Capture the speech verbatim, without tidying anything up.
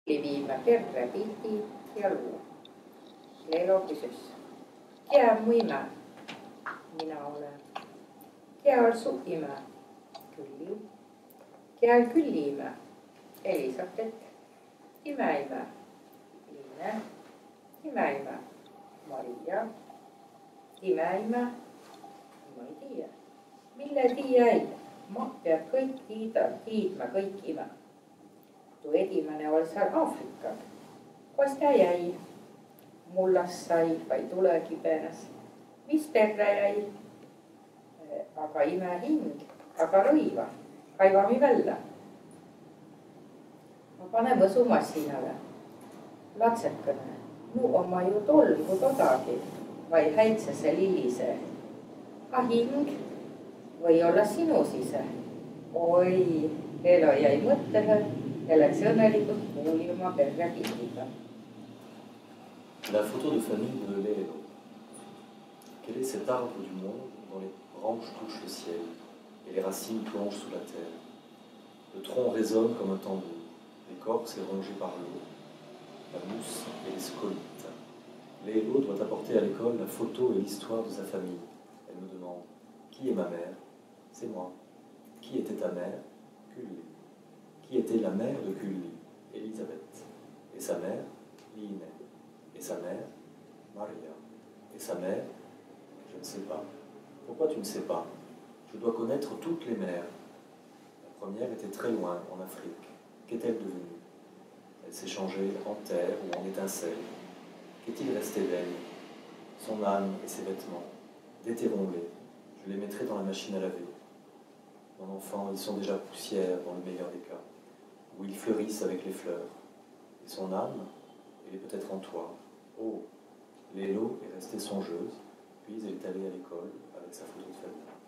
viimä perrepildi ja luu. Leelo küsüs. Kää mu imä? Mina olen. Kää on su imä? Külli. Kää on külli imä? Elisabeth. Imäimä. Liine. Imäimä. Maria. Imäimä. Ma ei tiiä. Mille tiiä-eiq? Ma peab kõik tiida, tiidma kõik imä. Tuo edimäne oli seal Aafrikal. Koos ta jäi? Mullas sai vai tulekipenes. Mis perre jäi? Aga ime hing, aga rõiva. Kaivami välja. Ma panen võsu massinale. Latsekõne, nu oma ju tolmu todagi, vai häitsese lillise. A hing või olla sinu sise? Oi, Leelo jäi mõttele ja läks õnnelikult kuuli oma perrepildiga. La photo de famille de Leelo. Quel est cet arbre du monde dont les branches touchent le ciel et les racines plongent sous la terre? Le tronc résonne comme un tambour, l'écorce est rongée par l'eau, la mousse et les scolytes. Leelo doit apporter à l'école la photo et l'histoire de sa famille. Elle me demande: qui est ma mère? C'est moi. Qui était ta mère? Kuuli. Qui était la mère de Kuuli? Elisabeth. Et sa mère? Liine. Et sa mère? Maria. Et sa mère? Je ne sais pas. Pourquoi tu ne sais pas? Je dois connaître toutes les mères. La première était très loin, en Afrique. Qu'est-elle devenue? Elle s'est changée en terre ou en étincelle. Qu'est-il resté d'elle? Son âme et ses vêtements. Déterrons-les. Je les mettrai dans la machine à laver. Mon enfant, ils sont déjà poussière dans le meilleur des cas, où ils fleurissent avec les fleurs. Et son âme, elle est peut-être en toi. Oh, Leelo est restée songeuse, puis elle est allée à l'école avec sa photo de famille.